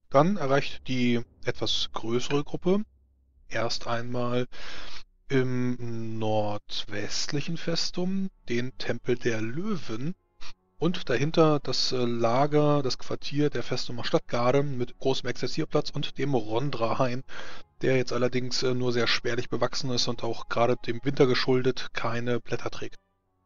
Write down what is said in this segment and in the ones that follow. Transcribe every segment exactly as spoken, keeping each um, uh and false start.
Dann erreicht die etwas größere Gruppe erst einmal im nordwestlichen Festum den Tempel der Löwen und dahinter das äh, Lager, das Quartier der Festumer Stadtgarde mit großem Exerzierplatz und dem Rondra-Hain, der jetzt allerdings äh, nur sehr spärlich bewachsen ist und auch gerade dem Winter geschuldet keine Blätter trägt.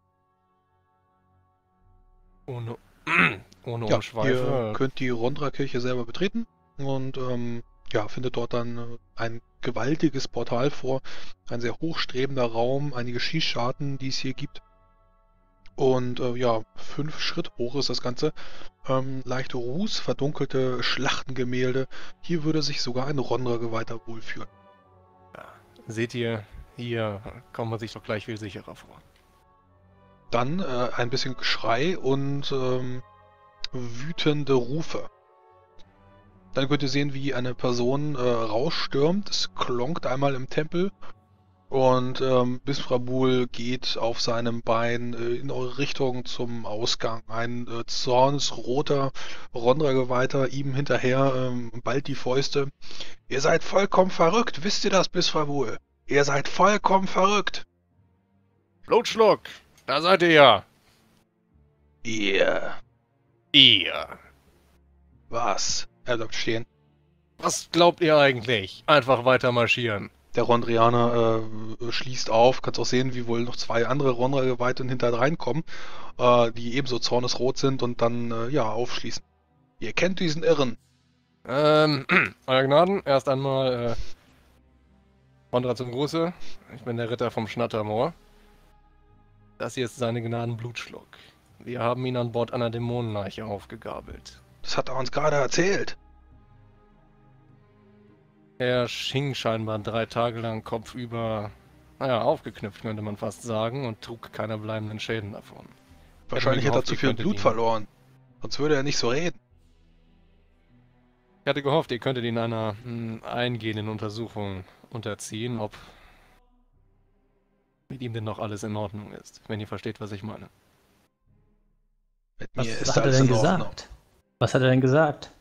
Ohne, ohne Ja, ihr Umschweife. könnt die Rondra-Kirche selber betreten und ähm, ja, findet dort dann äh, ein gewaltiges Portal vor, ein sehr hochstrebender Raum, einige Schießscharten, die es hier gibt. Und äh, ja, fünf Schritt hoch ist das Ganze. Ähm, leichte Ruß, verdunkelte Schlachtengemälde. Hier würde sich sogar ein Rondra-Geweihter wohlfühlen. Ja, seht ihr, hier kommt man sich doch gleich viel sicherer vor. Dann äh, ein bisschen Geschrei und ähm, wütende Rufe. Dann könnt ihr sehen, wie eine Person äh, rausstürmt. Es klonkt einmal im Tempel und ähm, Bisfrabul geht auf seinem Bein äh, in eure Richtung zum Ausgang. Ein äh, zornesroter Rondra-Geweihter ihm hinterher ähm, ballt die Fäuste. Ihr seid vollkommen verrückt, wisst ihr das, Bisfrabul? Ihr seid vollkommen verrückt. Blutschluck! Da seid ihr ja! Ihr. Ihr! Was? Er bleibt stehen. Was glaubt ihr eigentlich? Einfach weiter marschieren. Der Rondrianer äh, schließt auf. Kannst auch sehen, wie wohl noch zwei andere Rondra-Geweihte hinter reinkommen, äh, die ebenso zornesrot sind und dann äh, ja aufschließen. Ihr kennt diesen Irren. Ähm, Euer Gnaden, erst einmal, äh, Konrad zum Gruße. Ich bin der Ritter vom Schnattermoor. Das hier ist seine Gnaden Blutschluck. Wir haben ihn an Bord einer Dämonenleiche aufgegabelt. Das hat er uns gerade erzählt. Er hing scheinbar drei Tage lang kopfüber, naja, aufgeknüpft könnte man fast sagen, und trug keine bleibenden Schäden davon. Ich hätte mir Wahrscheinlich hat er gehofft, zu ihr viel könntet Blut ihn... verloren. Sonst würde er nicht so reden. Ich hatte gehofft, ihr könntet ihn einer mh, eingehenden Untersuchung unterziehen, ob mit ihm denn noch alles in Ordnung ist, wenn ihr versteht, was ich meine. Mit mir Was ist hat er alles denn in Ordnung. gesagt? Was hat er denn gesagt?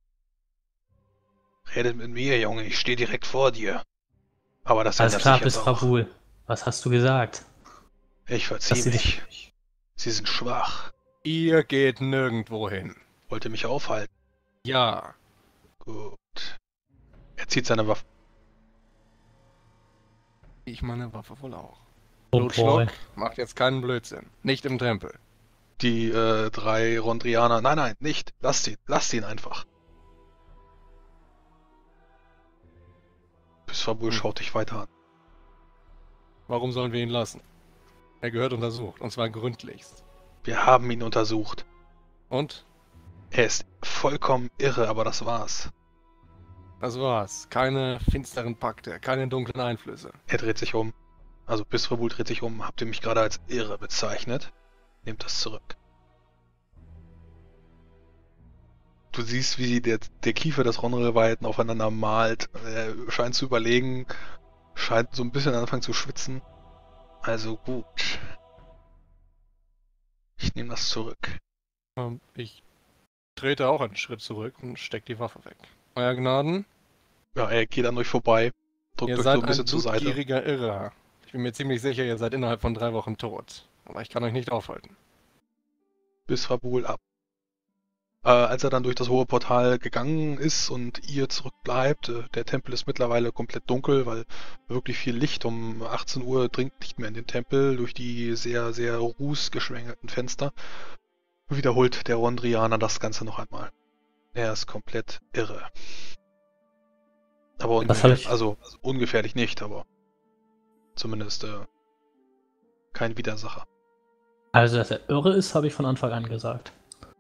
Redet mit mir, Junge, ich stehe direkt vor dir. Aber das Alles ändert klar, sich jetzt bis auch. Frabul. Was hast du gesagt? Ich Dass verziehe sie mich. dich... Sie sind schwach. Ihr geht nirgendwo hin. Wollte mich aufhalten. Ja. Gut. Er zieht seine Waffe. Ich meine Waffe wohl auch. Oh Blutschluck, boy. macht jetzt keinen Blödsinn. Nicht im Tempel. Die äh, drei Rondrianer. Nein, nein, nicht. Lasst ihn. Lasst ihn einfach. Bisfabul Hm. schaut dich weiter an. Warum sollen wir ihn lassen? Er gehört untersucht, und zwar gründlichst. Wir haben ihn untersucht. Und? Er ist vollkommen irre, aber das war's. Das war's. Keine finsteren Pakte, keine dunklen Einflüsse. Er dreht sich um. Also Bisfabul dreht sich um. Habt ihr mich gerade als irre bezeichnet? Nehmt das zurück. Du siehst, wie der, der Kiefer des Rondra-Geweihten aufeinander malt. Er scheint zu überlegen, scheint so ein bisschen anfangen zu schwitzen. Also gut. Ich nehme das zurück. Ähm, ich trete auch einen Schritt zurück und steck die Waffe weg. Euer Gnaden, Ja, er geht an euch vorbei, drückt ihr euch so seid ein ein bisschen zur Seite. blutgieriger Irrer. Ich bin mir ziemlich sicher, ihr seid innerhalb von drei Wochen tot. Aber ich kann euch nicht aufhalten. Bisfabul ab. Äh, als er dann durch das hohe Portal gegangen ist und ihr zurückbleibt, äh, der Tempel ist mittlerweile komplett dunkel, weil wirklich viel Licht um achtzehn Uhr dringt nicht mehr in den Tempel durch die sehr, sehr rußgeschwängerten Fenster. Wiederholt der Rondrianer das Ganze noch einmal. Er ist komplett irre. Aber Was habe ungefähr, ich... also, also ungefährlich nicht, aber zumindest äh, kein Widersacher. Also, dass er irre ist, habe ich von Anfang an gesagt.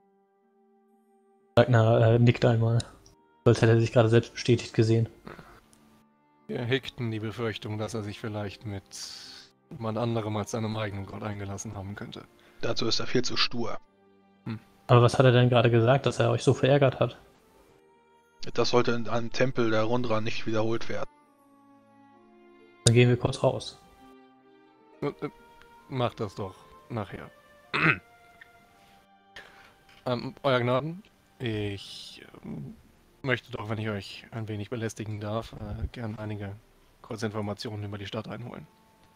Ragnar äh, nickt einmal. Als hätte er sich gerade selbst bestätigt gesehen. Wir hegten die Befürchtung, dass er sich vielleicht mit jemand anderem als seinem eigenen Gott eingelassen haben könnte. Dazu ist er viel zu stur. Aber was hat er denn gerade gesagt, dass er euch so verärgert hat? Das sollte in einem Tempel der Rondra nicht wiederholt werden. Dann gehen wir kurz raus. Äh, äh, Macht das doch nachher. ähm, Euer Gnaden, ich ähm, möchte doch, wenn ich euch ein wenig belästigen darf, äh, gern einige kurze Informationen über die Stadt einholen.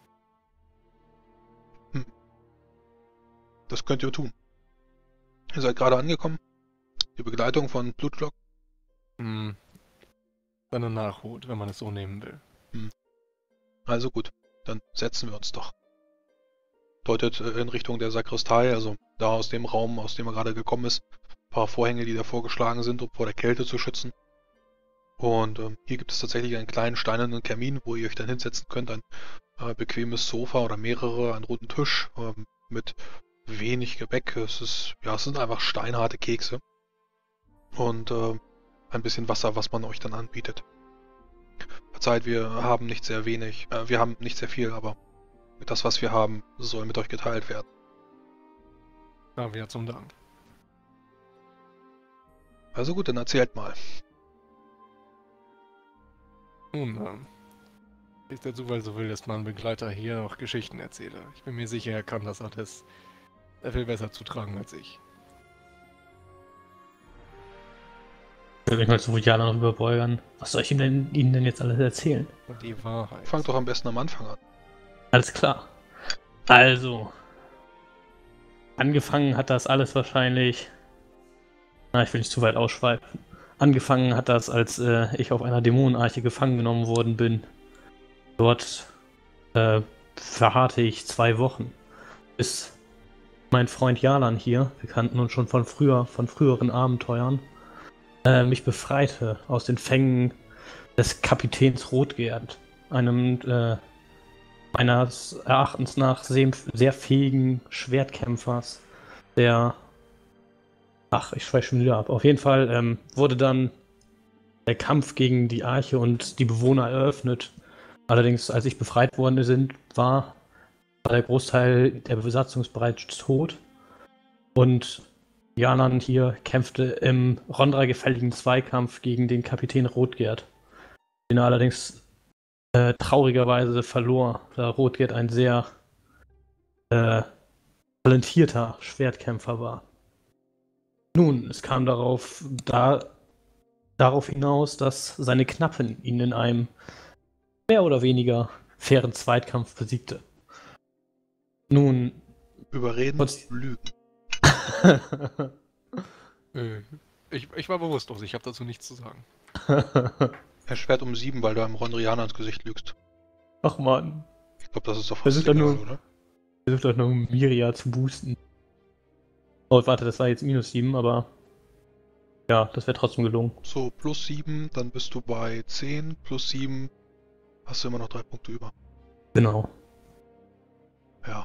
Hm. Das könnt ihr tun. Ihr seid gerade angekommen. Die Begleitung von Blutlock. Hm. Wenn er nachholt, wenn man es so nehmen will. Hm. Also gut, dann setzen wir uns doch. Deutet äh, in Richtung der Sakristei, also da aus dem Raum, aus dem er gerade gekommen ist. Ein paar Vorhänge, die davor geschlagen sind, um vor der Kälte zu schützen. Und ähm, hier gibt es tatsächlich einen kleinen steinernen Kamin, wo ihr euch dann hinsetzen könnt. Ein äh, bequemes Sofa oder mehrere, einen runden Tisch ähm, mit wenig Gebäck. Es ist, ja, es sind einfach steinharte Kekse. Und äh, ein bisschen Wasser, was man euch dann anbietet. Verzeiht, wir haben nicht sehr wenig, äh, wir haben nicht sehr viel, aber das, was wir haben, soll mit euch geteilt werden. Ja, wieder zum Dank. Also gut, dann erzählt mal. Nun, ähm, ist der Zufall so will, dass mein Begleiter hier noch Geschichten erzähle. Ich bin mir sicher, er kann das alles sehr viel besser zutragen als ich. Ich würde mich mal zu Vujana noch überbeugern. Was soll ich ihm denn, Ihnen denn jetzt alles erzählen? Die Wahrheit. Fangt doch am besten am Anfang an. Alles klar. Also. Angefangen hat das alles wahrscheinlich. Na, ich will nicht zu weit ausschweifen. Angefangen hat das, als äh, ich auf einer Dämonenarche gefangen genommen worden bin. Dort äh, verharrte ich zwei Wochen. Bis mein Freund Jalan hier, wir kannten uns schon von früher, von früheren Abenteuern, äh, mich befreite aus den Fängen des Kapitäns Rotgerd, einem äh, meines Erachtens nach sehr, sehr fähigen Schwertkämpfers, der... Ach, ich schweife schon wieder ab. Auf jeden Fall ähm, wurde dann der Kampf gegen die Arche und die Bewohner eröffnet. Allerdings, als ich befreit worden sind, war, war der Großteil der Besatzung bereits tot. Und Jalan hier kämpfte im Rondra gefälligen Zweikampf gegen den Kapitän Rotgerd, den er allerdings äh, traurigerweise verlor, da Rotgerd ein sehr äh, talentierter Schwertkämpfer war. Nun, es kam darauf, da, darauf hinaus, dass seine Knappen ihn in einem mehr oder weniger fairen Zweitkampf besiegte. Nun... Überreden, Trotz- lügen. Äh, ich, ich war bewusstlos, ich habe dazu nichts zu sagen. Erschwert um sieben, weil du einem Rondrianer ins Gesicht lügst. Ach man, Ich glaube, das ist doch Das fast ist doch egal, nur- oder? versucht doch nur Miria zu boosten. Oh, warte, das war jetzt minus sieben, aber ja, das wäre trotzdem gelungen. So, plus sieben, dann bist du bei zehn, plus sieben, hast du immer noch drei Punkte über. Genau. Ja.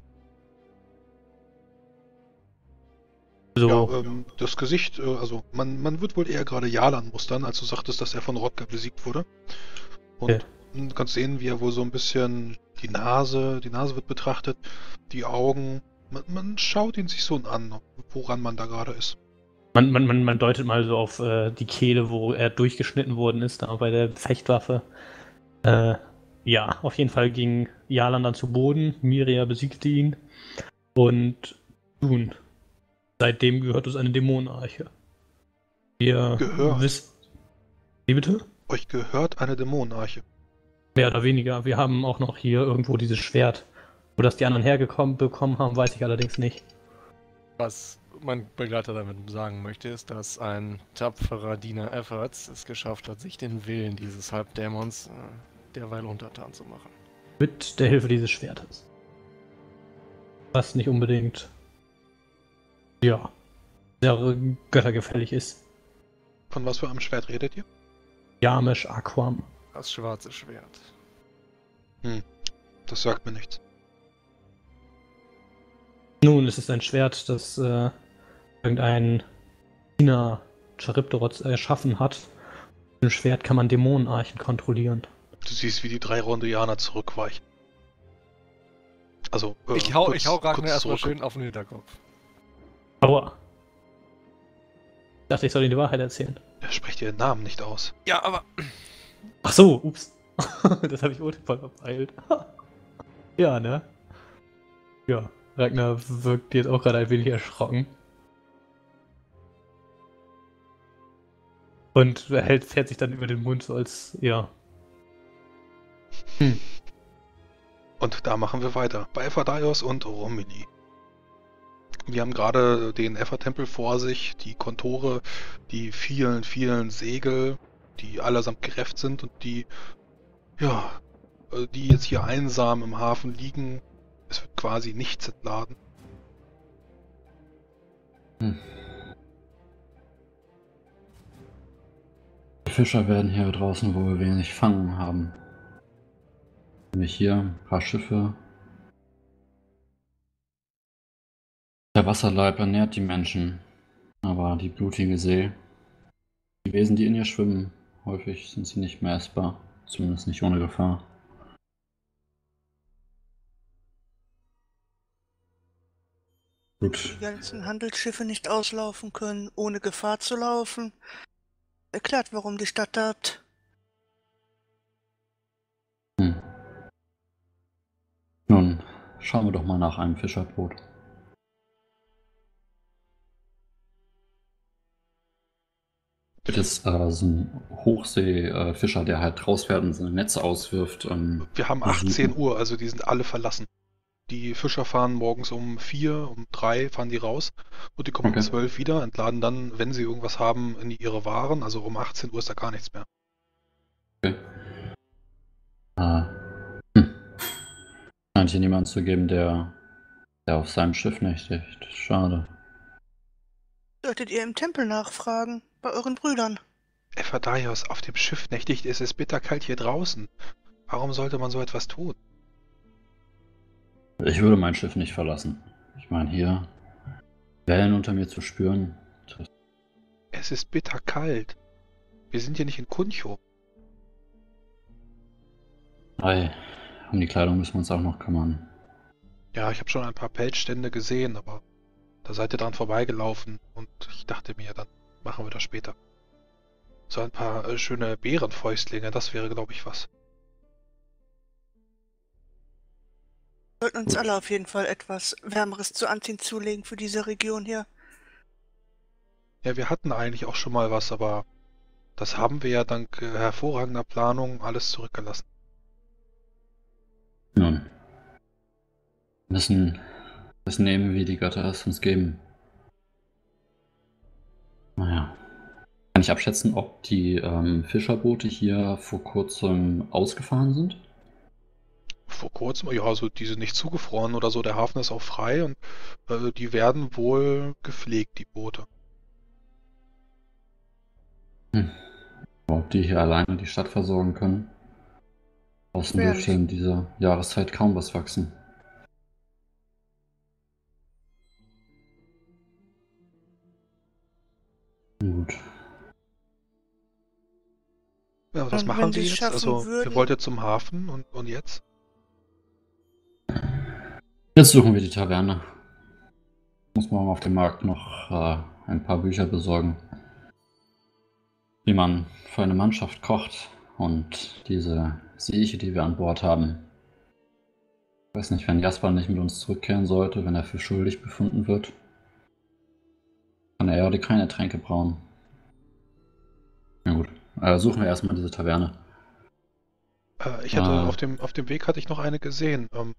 So, Ja, ähm, das Gesicht, äh, also man, man wird wohl eher gerade Jalan mustern, als du sagtest, dass er von Rodger besiegt wurde. Und Ja. du kannst sehen, wie er wohl so ein bisschen die Nase, die Nase wird betrachtet, die Augen. Man, man schaut ihn sich so an, woran man da gerade ist. man, man, man, man deutet mal so auf äh, die Kehle, wo er durchgeschnitten worden ist, da bei der Fechtwaffe. Äh, ja, auf jeden Fall ging Jalan dann zu Boden, Miria besiegte ihn und nun, seitdem gehört es eine Dämonenarche. Ihr Gehört? wisst... Wie bitte? Euch gehört eine Dämonenarche. Mehr oder weniger. Wir haben auch noch hier irgendwo dieses Schwert. Wo das die anderen hergekommen bekommen haben, weiß ich allerdings nicht. Was mein Begleiter damit sagen möchte, ist, dass ein tapferer Diener Efforts es geschafft hat, sich den Willen dieses Halbdämons äh, derweil untertan zu machen. Mit der Hilfe dieses Schwertes. Was nicht unbedingt, ja, sehr göttergefällig ist. Von was für einem Schwert redet ihr? Yamesh Aquam. Das schwarze Schwert. Das sagt mir nichts. Nun, es ist ein Schwert, das äh, irgendein Diener Charybdoroth erschaffen hat. Mit dem Schwert kann man Dämonenarchen kontrollieren. Du siehst, wie die drei Rondrianer zurückweichen. Also, äh, Ich hau, kurz- ich hau Ragnar kurz erstmal zurück. schön auf den Hinterkopf. Aua. Ich dachte, ich soll Ihnen die Wahrheit erzählen. Er spricht ihren Namen nicht aus. Ja, aber Ach so, ups. Das habe ich voll verpeilt. Ja, ne? Ja, Ragnar wirkt jetzt auch gerade ein wenig erschrocken. Und er hält, fährt sich dann über den Mund so als, ja. Hm. Und da machen wir weiter. Bei Ephadaios und Romilly. Wir haben gerade den Epha-Tempel vor sich, die Kontore, die vielen, vielen Segel, die allesamt gerefft sind und die, ja, die jetzt hier einsam im Hafen liegen. Es wird quasi nichts entladen. Hm. Die Fischer werden hier draußen wohl wenig Fangen haben. Nämlich hier ein paar Schiffe. Der Wasserleib ernährt die Menschen, aber die blutige See, die Wesen, die in ihr schwimmen, häufig sind sie nicht mehr essbar, zumindest nicht ohne Gefahr. Gut. Die ganzen Handelsschiffe nicht auslaufen können, ohne Gefahr zu laufen. Erklärt, warum die Stadt dort. Hm. Nun, schauen wir doch mal nach einem Fischerboot. Das ist äh, so ein Hochseefischer, der halt rausfährt und seine Netze auswirft. Ähm, Wir haben achtzehn Uhr, also die sind alle verlassen. Die Fischer fahren morgens um vier, um drei fahren die raus und die kommen Okay. um zwölf wieder, entladen dann, wenn sie irgendwas haben, in ihre Waren. Also um achtzehn Uhr ist da gar nichts mehr. Okay. Äh, hm. Scheint hier niemanden zu geben, der, der auf seinem Schiff nächtigt. Schade. Solltet ihr im Tempel nachfragen, bei euren Brüdern. Ephadaios, auf dem Schiff nächtigt, es ist bitterkalt hier draußen. Warum sollte man so etwas tun? Ich würde mein Schiff nicht verlassen. Ich meine, hier Wellen unter mir zu spüren. Das Es ist bitterkalt. Wir sind hier nicht in Kuncho. Ei, um die Kleidung müssen wir uns auch noch kümmern. Ja, ich habe schon ein paar Pelzstände gesehen, aber da seid ihr dran vorbeigelaufen und ich dachte mir, dann machen wir das später. So ein paar äh, schöne Bärenfäustlinge, das wäre, glaube ich, was. Wir sollten uns Gut. alle auf jeden Fall etwas Wärmeres zu anziehen zulegen für diese Region hier. Ja, wir hatten eigentlich auch schon mal was, aber das haben wir ja dank äh, hervorragender Planung alles zurückgelassen. Nun, wir müssen das nehmen, wie die Götter es uns geben. Naja. Kann ich abschätzen, ob die ähm, Fischerboote hier vor kurzem ausgefahren sind? Vor kurzem, ja, also die sind nicht zugefroren oder so, der Hafen ist auch frei und äh, die werden wohl gepflegt, die Boote. Hm. Ob die hier alleine die Stadt versorgen können? Außen Schwerlich. dürfte in dieser Jahreszeit kaum was wachsen. Gut. Ja, was Und machen wenn wir sie es jetzt? schaffen Also, ihr würden- wollt ja zum Hafen und, und jetzt? Jetzt suchen wir die Taverne. Muss man auf dem Markt noch äh, ein paar Bücher besorgen. Wie man für eine Mannschaft kocht und diese Sieche, die wir an Bord haben. Ich weiß nicht, wenn Jasper nicht mit uns zurückkehren sollte, wenn er für schuldig befunden wird, kann er ja keine Tränke brauen. Na gut, äh, suchen wir erstmal diese Taverne. Äh, ich hatte Ah. auf dem, auf dem Weg hatte ich noch eine gesehen. Ähm,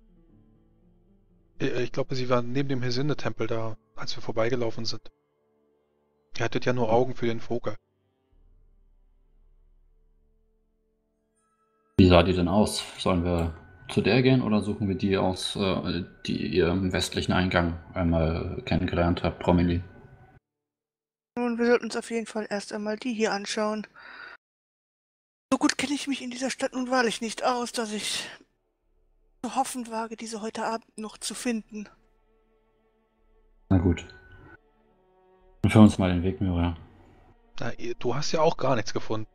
äh, ich glaube, sie war neben dem Hesinde-Tempel da, als wir vorbeigelaufen sind. Ihr hattet ja nur Augen für den Vogel. Wie sah die denn aus? Sollen wir zu der gehen oder suchen wir die aus, äh, die ihr im westlichen Eingang einmal kennengelernt habt, Romilly? Nun, wir sollten uns auf jeden Fall erst einmal die hier anschauen. So gut kenne ich mich in dieser Stadt nun wahrlich nicht aus, dass ich so hoffend wage, diese heute Abend noch zu finden. Na gut. Dann führen wir uns mal den Weg, Myria. Na, ihr- du hast ja auch gar nichts gefunden.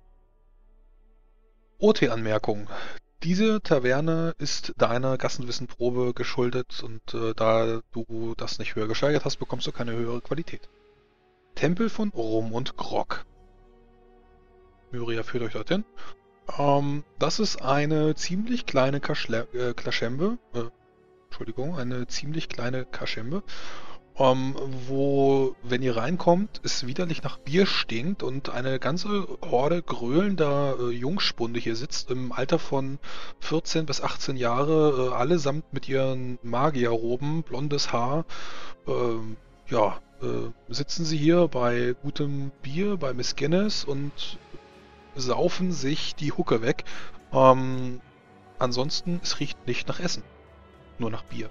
O T-Anmerkung. Diese Taverne ist deiner Gassenwissenprobe geschuldet und äh, da du das nicht höher gesteigert hast, bekommst du keine höhere Qualität. Tempel von Rum und Grog. Myria führt euch dorthin. Ähm, das ist eine ziemlich kleine Kaschle äh, Klaschembe. Äh, Entschuldigung, eine ziemlich kleine Kaschembe. Ähm, wo, wenn ihr reinkommt, es widerlich nach Bier stinkt und eine ganze Horde gröhlender äh, Jungspunde hier sitzt, im Alter von vierzehn bis achtzehn Jahre, äh, allesamt mit ihren Magierroben, blondes Haar. Ähm, ja, äh, sitzen sie hier bei gutem Bier, bei Miss Guinness und saufen sich die Hucke weg. Ähm, ansonsten, es riecht nicht nach Essen, nur nach Bier.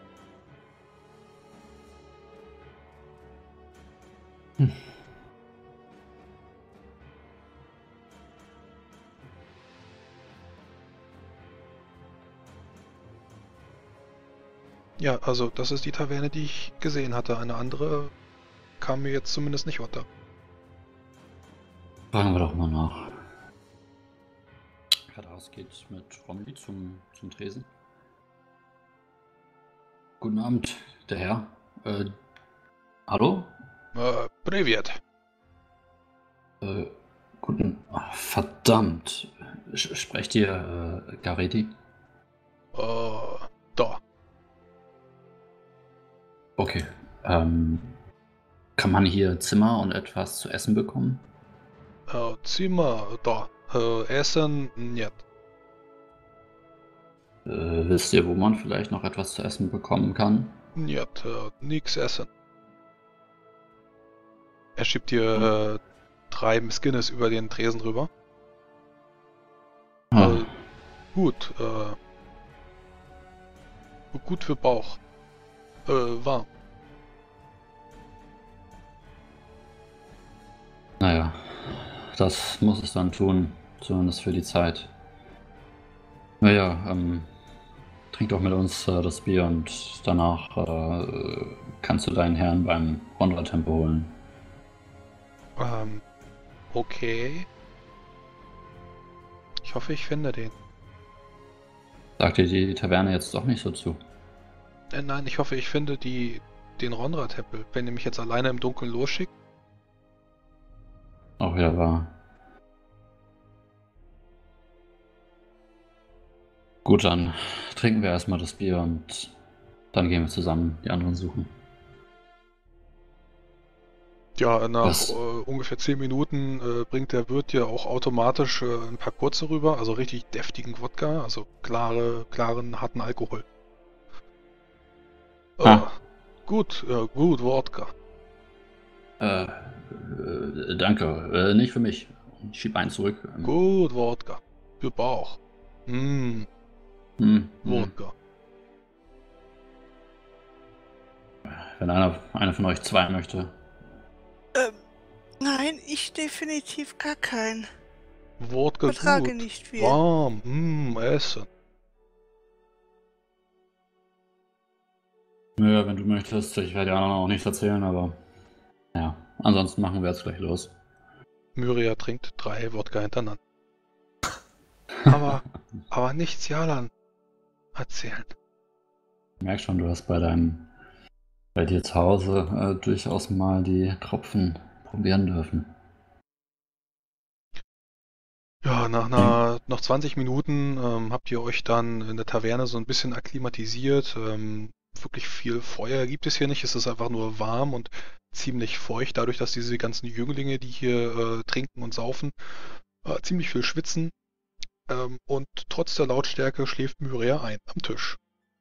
Hm. Ja, also das ist die Taverne, die ich gesehen hatte. Eine andere kam mir jetzt zumindest nicht unter. Fragen wir doch mal nach. Kadaus geht mit Romilly zum, zum Tresen. Guten Abend, der Herr. Äh, hallo? Äh, Privet. Äh, guten... Ach, verdammt. Sch- Sprecht ihr äh, Garedi? Äh, da. Okay. Ähm, kann man hier Zimmer und etwas zu essen bekommen? Äh, Zimmer, da. Äh, Essen, nicht. Äh, wisst ihr, wo man vielleicht noch etwas zu essen bekommen kann? Nicht, äh, nix essen. Er schiebt dir äh, drei Miss Guinness über den Tresen rüber. Ah, Äh, gut, äh, gut für Bauch. Äh, warm. naja, das muss es dann tun, zumindest für die Zeit. Naja, ähm, trink doch mit uns äh, das Bier und danach äh, kannst du deinen Herrn beim Wanderer-Tempel holen. Ähm, okay. Ich hoffe, ich finde den. Sagt dir die Taverne jetzt doch nicht so zu? Äh, nein, ich hoffe, ich finde die, den Ronra-Tempel. Wenn ihr mich jetzt alleine im Dunkeln losschickt. Auch wieder wahr. Gut, dann trinken wir erstmal das Bier und dann gehen wir zusammen die anderen suchen. Ja, nach Das- äh, ungefähr zehn Minuten äh, bringt der Wirt dir auch automatisch äh, ein paar kurze rüber, also richtig deftigen Wodka, also klare, klaren, harten Alkohol. Äh, Ah. Gut, äh, gut, Wodka. Äh, äh, danke, äh, nicht für mich. Ich schieb einen zurück. Ähm, Gut, Wodka. Für Bauch. Mmm, hm, hm. Wodka. Wenn einer, einer von euch zwei möchte. Ähm, nein, ich definitiv gar keinen. Wodka Vertrage gut. nicht viel. Warm, mmm, Essen. Naja, wenn du möchtest, ich werde die anderen auch nichts erzählen, aber ja, ansonsten machen wir jetzt gleich los. Myria trinkt drei Wodka hintereinander. Aber, aber nichts Jalan erzählen. Ich merke schon, du hast bei deinem, bei dir zu Hause äh, durchaus mal die Tropfen probieren dürfen. Ja, nach einer, nach zwanzig Minuten ähm, habt ihr euch dann in der Taverne so ein bisschen akklimatisiert. Ähm, wirklich viel Feuer gibt es hier nicht. Es ist einfach nur warm und ziemlich feucht, dadurch, dass diese ganzen Jünglinge, die hier äh, trinken und saufen, äh, ziemlich viel schwitzen. Ähm, und trotz der Lautstärke schläft Myria ein am Tisch.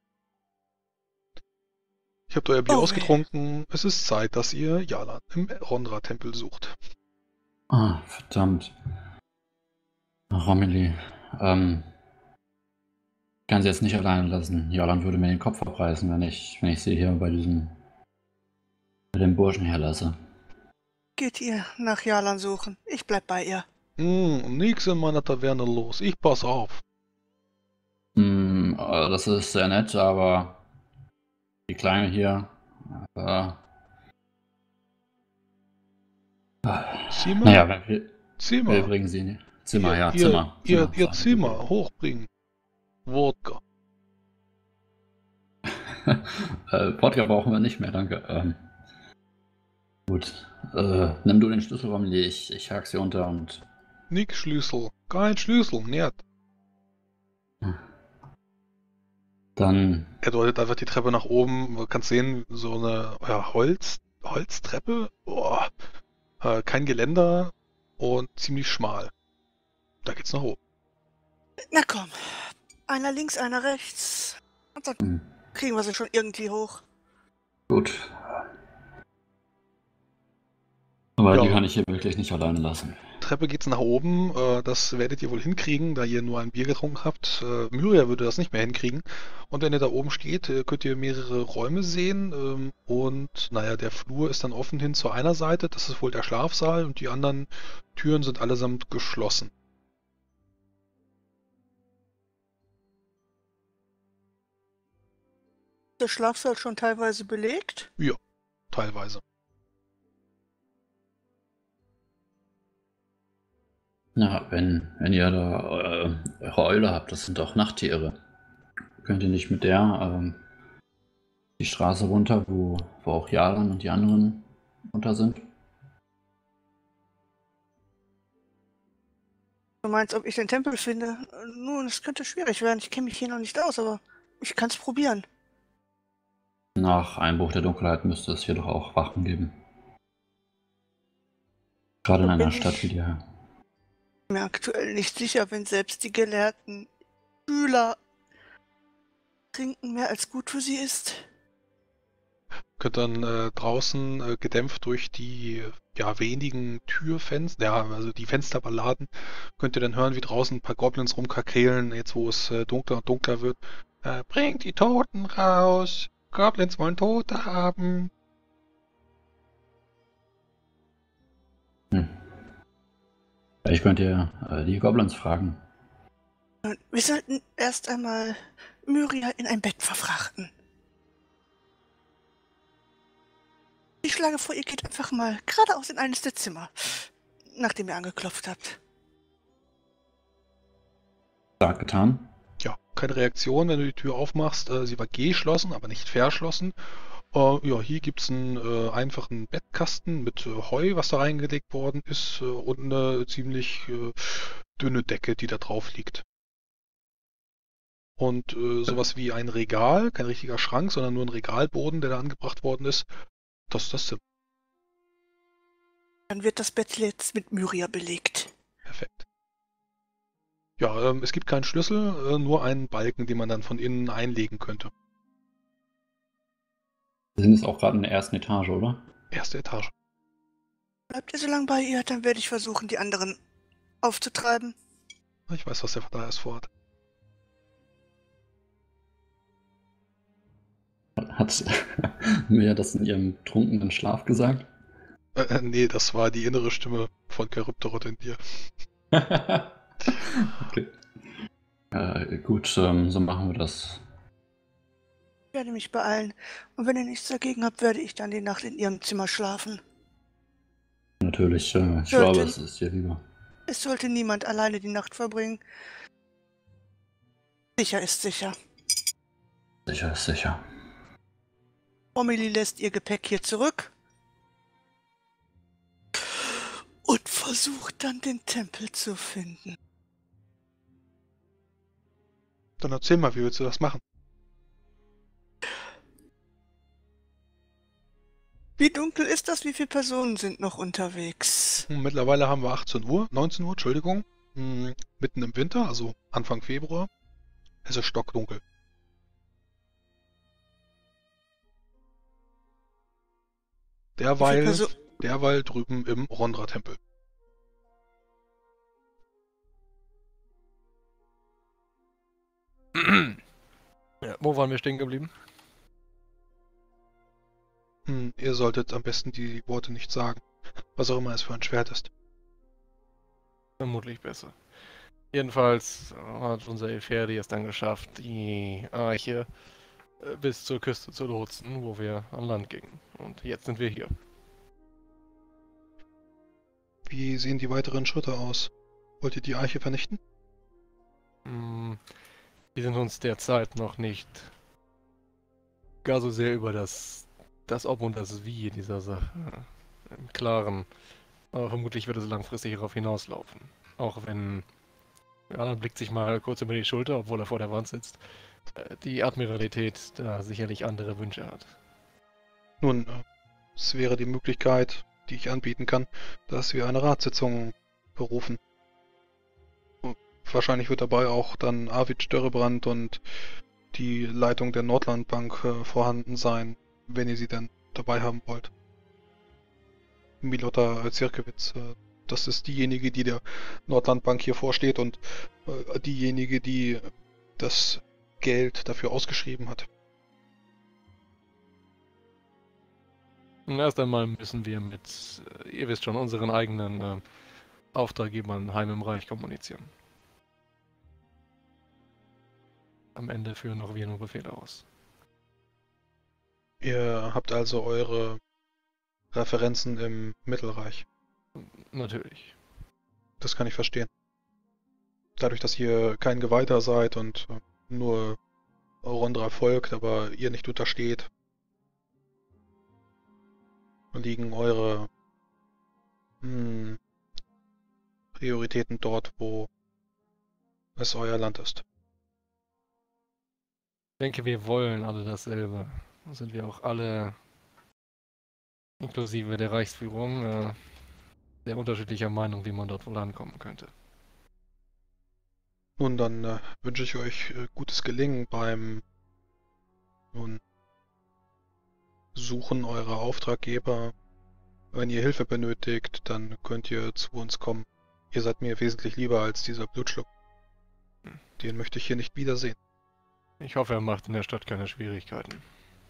Ich habt euer Bier Oh weh. ausgetrunken. Es ist Zeit, dass ihr Jalan im Rondra-Tempel sucht. Ah, verdammt. Romilly, ähm, ich kann sie jetzt nicht alleine lassen. Jolan würde mir den Kopf abreißen, wenn ich, wenn ich sie hier bei diesem, bei dem Burschen hier lasse. Geht ihr nach Jalan suchen? Ich bleib bei ihr. Hm, nix in meiner Taverne los. Ich pass auf. Hm, äh, das ist sehr nett, aber die Kleine hier, äh, Zimmer? naja, wir, wir, Zimmer. wir bringen sie in die Zimmer, ihr, ja, ihr, Zimmer. Ihr, Zimmer, ihr sagen Zimmer wir. hochbringen. Wodka. äh, Wodka brauchen wir nicht mehr, danke. Ähm, gut, äh, nimm du den Schlüssel, Romilly, ich, ich hake sie unter und... Nix Schlüssel. Kein Schlüssel, nicht. Dann, Er deutet einfach die Treppe nach oben. Man kann sehen, so eine ja, Holz, Holztreppe. Boah. Äh, kein Geländer und ziemlich schmal. Da geht's nach oben. Na komm. Einer links, einer rechts. Und dann hm, kriegen wir sie schon irgendwie hoch. gut. Aber Ja. die kann ich hier wirklich nicht alleine lassen. Treppe geht's nach oben. Äh, das werdet ihr wohl hinkriegen, da ihr nur ein Bier getrunken habt. Äh, Myria würde das nicht mehr hinkriegen. Und wenn ihr da oben steht, äh, könnt ihr mehrere Räume sehen. Ähm, und naja, der Flur ist dann offen hin zu einer Seite. Das ist wohl der Schlafsaal. Und die anderen Türen sind allesamt geschlossen. Der Schlafsaal schon teilweise belegt. Teilweise. Na, wenn, wenn ihr da äh, eure Eule habt, das sind doch Nachttiere. Könnt ihr nicht mit der ähm, die Straße runter, wo, wo auch Jalan und die anderen runter sind? Du meinst, ob ich den Tempel finde? Nun, es könnte schwierig werden. Ich kenne mich hier noch nicht aus, aber ich kann es probieren. Nach Einbruch der Dunkelheit müsste es hier doch auch Wachen geben. Gerade in Da bin einer Stadt ich- wie der. Mir aktuell nicht sicher, wenn selbst die gelehrten Schüler trinken mehr als gut für sie ist. Könnt dann äh, draußen äh, gedämpft durch die ja, wenigen Türfenster, ja, also die Fensterballaden, könnt ihr dann hören, wie draußen ein paar Goblins rumkrakehlen, jetzt wo es äh, dunkler und dunkler wird. Äh, bringt die Toten raus! Goblins wollen Tote haben! Hm. Vielleicht könnt ihr äh, die Goblins fragen. Und wir sollten erst einmal Myria in ein Bett verfrachten. Ich schlage vor, ihr geht einfach mal geradeaus in eines der Zimmer, nachdem ihr angeklopft habt. Stark getan. Ja, keine Reaktion, wenn du die Tür aufmachst. Äh, sie war geschlossen, aber nicht verschlossen. Äh, ja, hier gibt es einen äh, einfachen Bettkasten mit äh, Heu, was da reingelegt worden ist, äh, und eine ziemlich äh, dünne Decke, die da drauf liegt. Und äh, sowas wie ein Regal, kein richtiger Schrank, sondern nur ein Regalboden, der da angebracht worden ist. Das ist das Zimmer. Dann wird das Bett jetzt mit Myria belegt. Perfekt. Ja, ähm, es gibt keinen Schlüssel, äh, nur einen Balken, den man dann von innen einlegen könnte. Wir sind jetzt auch gerade in der ersten Etage, oder? Erste Etage. Bleibt ihr so lange bei ihr, dann werde ich versuchen, die anderen aufzutreiben. Ich weiß, was der da erst vorhat. Hat mir das in ihrem trunkenen Schlaf gesagt? Äh, äh, nee, das war die innere Stimme von Charybdorot in dir. Okay. Äh, gut, ähm, so machen wir das. Ich werde mich beeilen. Und wenn ihr nichts dagegen habt, werde ich dann die Nacht in ihrem Zimmer schlafen. Natürlich, äh, ich Sollte- glaube, es ist dir lieber. Es sollte niemand alleine die Nacht verbringen. Sicher ist sicher. Sicher ist sicher. Romilly lässt ihr Gepäck hier zurück und versucht dann den Tempel zu finden. Dann erzähl mal, wie willst du das machen? Wie dunkel ist das? Wie viele Personen sind noch unterwegs? Hm, Mittlerweile haben wir achtzehn Uhr, neunzehn Uhr, Entschuldigung. Hm, mitten im Winter, also Anfang Februar. Es ist stockdunkel. Wie viele Derweil, Perso derweil drüben im Rondra-Tempel. Ja, wo waren wir stehen geblieben? Hm, ihr solltet am besten die Worte nicht sagen. Was auch immer es für ein Schwert ist. Vermutlich besser. Jedenfalls hat unser Elferdi es dann geschafft, die Arche äh, bis zur Küste zu lotsen, wo wir an Land gingen. Und jetzt sind wir hier. Wie sehen die weiteren Schritte aus? Wollt ihr die Arche vernichten? Hm, wir sind uns derzeit noch nicht gar so sehr über das, das Ob und das Wie dieser Sache im Klaren. Aber vermutlich wird es langfristig darauf hinauslaufen. Auch wenn, ja, dann blickt sich mal kurz über die Schulter, obwohl er vor der Wand sitzt. äh, die Admiralität da sicherlich andere Wünsche hat. Nun, äh, es wäre die Möglichkeit, die ich anbieten kann, dass wir eine Ratssitzung berufen. Und wahrscheinlich wird dabei auch dann Arvid Störrebrand und die Leitung der Nordlandbank äh, vorhanden sein, wenn ihr sie denn dabei haben wollt. Milota Zirkewitz, äh, das ist diejenige, die der Nordlandbank hier vorsteht und äh, diejenige, die das Geld dafür ausgeschrieben hat. Und erst einmal müssen wir mit, äh, ihr wisst schon, unseren eigenen äh, Auftraggebern heim im Reich kommunizieren. Am Ende führen auch wir nur Befehle aus. Ihr habt also eure Referenzen im Mittelreich. Natürlich. Das kann ich verstehen. Dadurch, dass ihr kein Geweihter seid und äh, nur Rondra folgt, aber ihr nicht untersteht, liegen eure hm, Prioritäten dort, wo es euer Land ist. Ich denke, wir wollen alle dasselbe. Da sind wir auch alle, inklusive der Reichsführung, äh, sehr unterschiedlicher Meinung, wie man dort wohl ankommen könnte. Nun, dann äh, wünsche ich euch äh, gutes Gelingen beim nun, Suchen eurer Auftraggeber. Wenn ihr Hilfe benötigt, dann könnt ihr zu uns kommen. Ihr seid mir wesentlich lieber als dieser Blutschluck. Den möchte ich hier nicht wiedersehen. Ich hoffe, er macht in der Stadt keine Schwierigkeiten.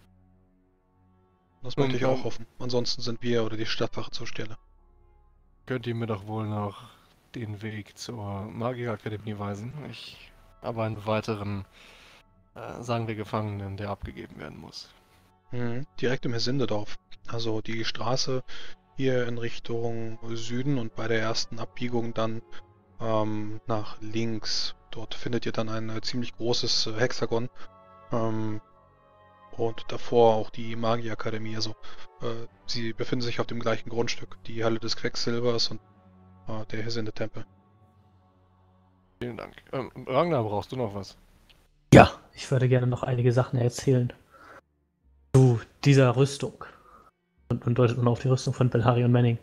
Das möchte ich Und, auch ähm, hoffen. Ansonsten sind wir oder die Stadtwache zur Stelle. Könnt ihr mir doch wohl noch den Weg zur Magierakademie weisen? Ich habe einen weiteren, äh, sagen wir, Gefangenen, der abgegeben werden muss. Mhm. Direkt im Hesindedorf. Also die Straße hier in Richtung Süden und bei der ersten Abbiegung dann ähm, nach links. Dort findet ihr dann ein äh, ziemlich großes äh, Hexagon. Ähm, und davor auch die Magierakademie. Also äh, sie befinden sich auf dem gleichen Grundstück. Die Halle des Quecksilbers und äh, der Hesinde-Tempel. Vielen Dank. Ähm, Ragnar, brauchst du noch was? Ja, ich würde gerne noch einige Sachen erzählen. Zu dieser Rüstung. Und, und deutet man auf die Rüstung von Belharion Manning.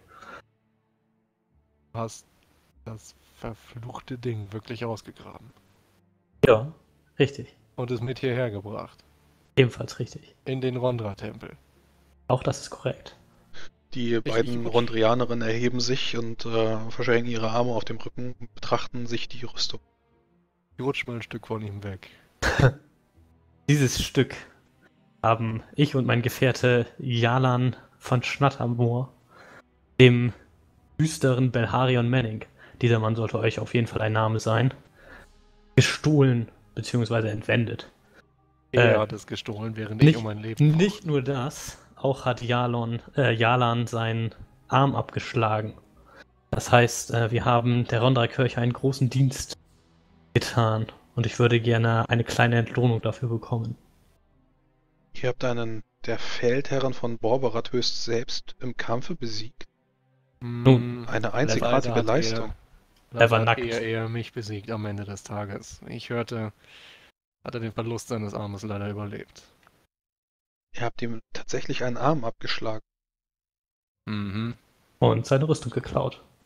Du hast das verfluchte Ding wirklich ausgegraben. Ja, richtig. Und es mit hierher gebracht. Ebenfalls richtig. In den Rondra-Tempel. Auch das ist korrekt. Die beiden gut. Rondrianerinnen erheben sich und äh, verschränken ihre Arme auf dem Rücken und betrachten sich die Rüstung. Ich rutsch mal ein Stück von ihm weg. Dieses Stück haben ich und mein Gefährte Jalan von Schnattermoor, dem düsteren Belharion Manning, dieser Mann sollte euch auf jeden Fall ein Name sein, gestohlen bzw. entwendet. Er Äh, hat es gestohlen, während nicht- ich um mein Leben Nicht fauchte. nur das, auch hat Jalon, äh, Jalan seinen Arm abgeschlagen. Das heißt, äh, wir haben der Rondra-Kirche einen großen Dienst getan und ich würde gerne eine kleine Entlohnung dafür bekommen. Ihr habt einen der Feldherren von Borberat höchst selbst im Kampfe besiegt. Nun, Eine einzigartige Leider hat Leistung. Er, Er war leider hat nackt. Er, eher mich besiegt am Ende des Tages. Ich hörte, hat er den Verlust seines Armes leider überlebt. Ihr habt ihm tatsächlich einen Arm abgeschlagen. Mhm. Und seine Rüstung geklaut.